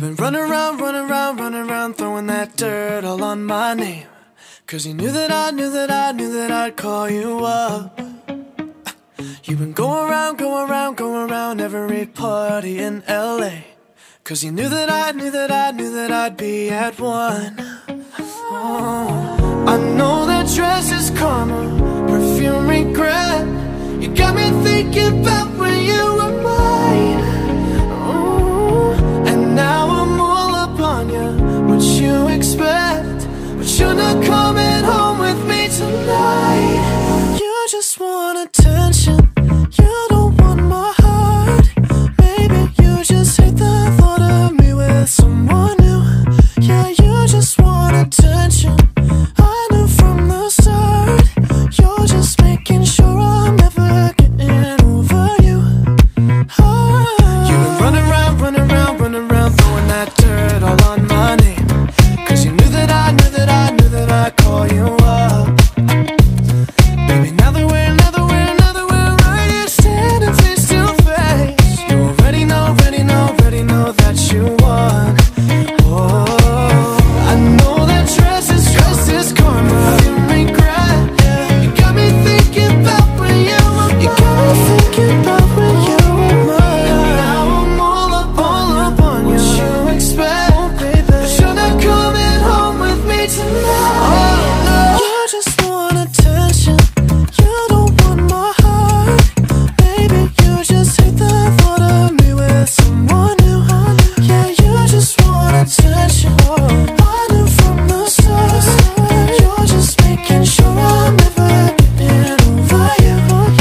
been running around, running around, running around, throwing that dirt all on my name. Cause you knew that I knew that I knew that I'd call you up. You've been going around, going around, going around every party in LA. Cause you knew that I knew that I knew that I'd be at one. Oh, I know that dress is karma, perfume regret. You got me thinking about when you were mine. Oh, and now I'm all up on you, what you expect. But you're not coming home with me tonight. You just want attention, you don't want my heart. Maybe you just hate the thought of me with someone new. Yeah, you just want attention, I knew from the start. You're just making sure I'm never getting over you. Oh. You've been running around, running around, running around, throwing that dirt all on my name. Cause you knew that I knew that I knew that I'd call you up. Baby, now that we're right here standing face to face, you already know that you won. Oh, I know that dress is karma, you regret. You got me thinking about when you were mine. You got me thinking about when you were mine. And now I'm all up on you. What you expect? Oh, baby, but you're not coming home with me tonight. Oh, no. You just want attention, you don't want my heart. Baby, you just hate the thought of me with someone new. Yeah, you just want attention, I knew from the start. You're just making sure I'm never getting over you.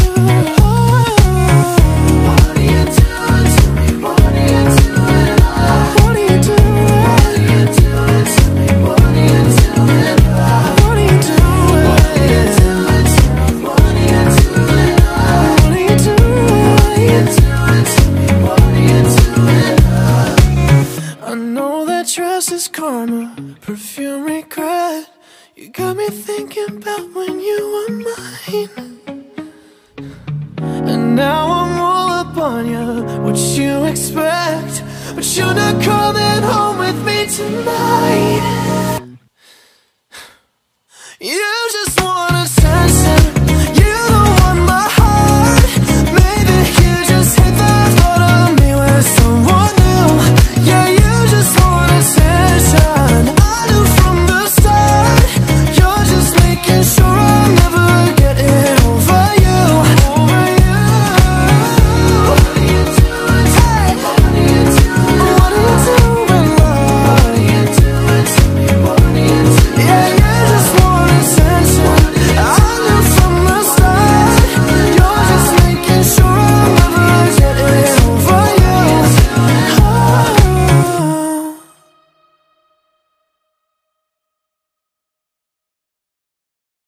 What are you doing to me? What are you doing? What are you doing? What are you doing to me? What are you doing? What are you doing? What are you doing to me? What are you doing? What are you doing? What are you doing to me? What are you doing? I know that dress is karma, perfume regret. You got me thinking about when you were mine. And now I'm all up on you, what you expect. But you're not coming home with me tonight.